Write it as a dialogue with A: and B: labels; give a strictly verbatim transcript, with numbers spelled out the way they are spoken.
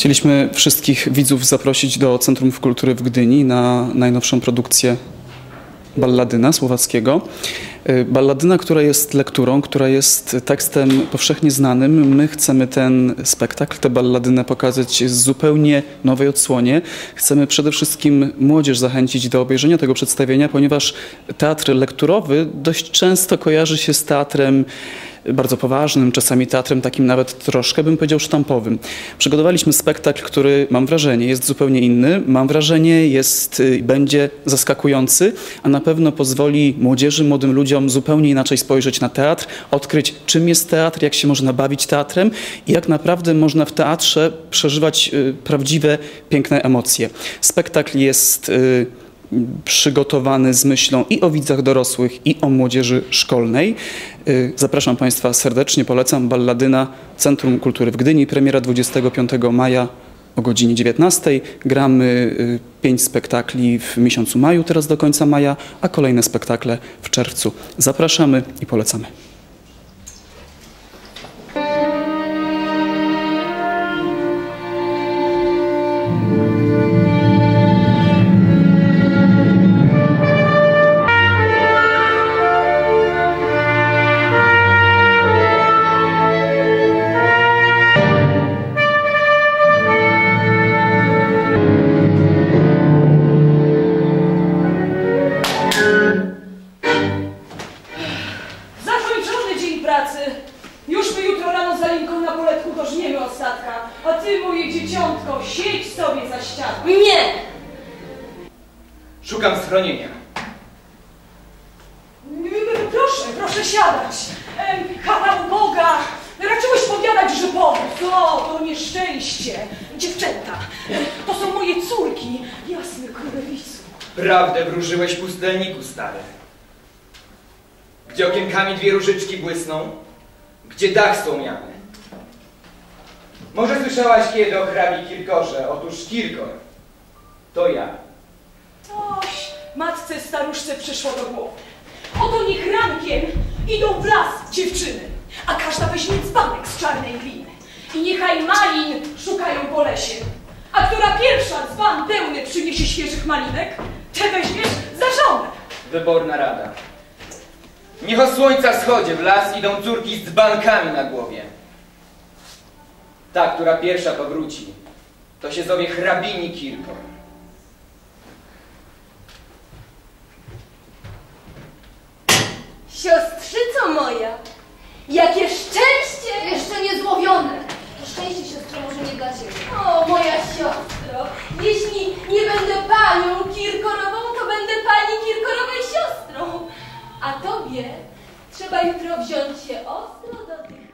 A: Chcieliśmy wszystkich widzów zaprosić do Centrum Kultury w Gdyni na najnowszą produkcję Balladyna Słowackiego. Balladyna, która jest lekturą, która jest tekstem powszechnie znanym. My chcemy ten spektakl, tę balladynę pokazać z zupełnie nowej odsłonie. Chcemy przede wszystkim młodzież zachęcić do obejrzenia tego przedstawienia, ponieważ teatr lekturowy dość często kojarzy się z teatrem bardzo poważnym, czasami teatrem takim nawet troszkę, bym powiedział, sztampowym. Przygotowaliśmy spektakl, który, mam wrażenie, jest zupełnie inny. Mam wrażenie, jest, będzie zaskakujący, a na pewno pozwoli młodzieży, młodym ludziom zupełnie inaczej spojrzeć na teatr, odkryć, czym jest teatr, jak się można bawić teatrem i jak naprawdę można w teatrze przeżywać y, prawdziwe, piękne emocje. Spektakl jest y, przygotowany z myślą i o widzach dorosłych, i o młodzieży szkolnej. Zapraszam Państwa serdecznie, polecam Balladyna, Centrum Kultury w Gdyni, premiera dwudziestego piątego maja o godzinie dziewiętnastej. Gramy pięć spektakli w miesiącu maju, teraz do końca maja, a kolejne spektakle w czerwcu. Zapraszamy i polecamy.
B: Pracy. Już my jutro rano za linką na poletku dożniemy ostatka, a ty, moje dzieciątko, siedź sobie za ścianą.
C: Nie!
D: Szukam schronienia.
B: Proszę, proszę siadać. Chwała Boga. Raczyłeś powiadać, że powód. O, to nieszczęście. Dziewczęta, to są moje córki. Jasny królewicu.
D: Prawdę wróżyłeś, pustelniku stary. Gdzie okienkami dwie różyczki błysną, gdzie dach słomiany. Może słyszałaś kiedy o hrabi Kirkorze? Otóż Kirkor to ja.
B: Oś, matce staruszce przyszło do głowy. Oto niech rankiem idą w las dziewczyny, a każda weźmie dzbanek z czarnej gliny. I niechaj malin szukają po lesie. A która pierwsza dzban pełny przyniesie świeżych malinek, te weźmiesz za żonę.
D: Wyborna rada. Niech o słońca wschodzie w las idą córki z dzbankami na głowie. Ta, która pierwsza powróci, to się zowie hrabini Kirkor.
C: Siostrzyco moja, jakie szczęście! Jeszcze nie złowione. To szczęście, siostro, może nie dla ciebie. O, moja siostro, jeśli nie będę panią Kirkorową, to będę pani Kirkorowej siostrą. A tobie trzeba jutro wziąć się ostro do tych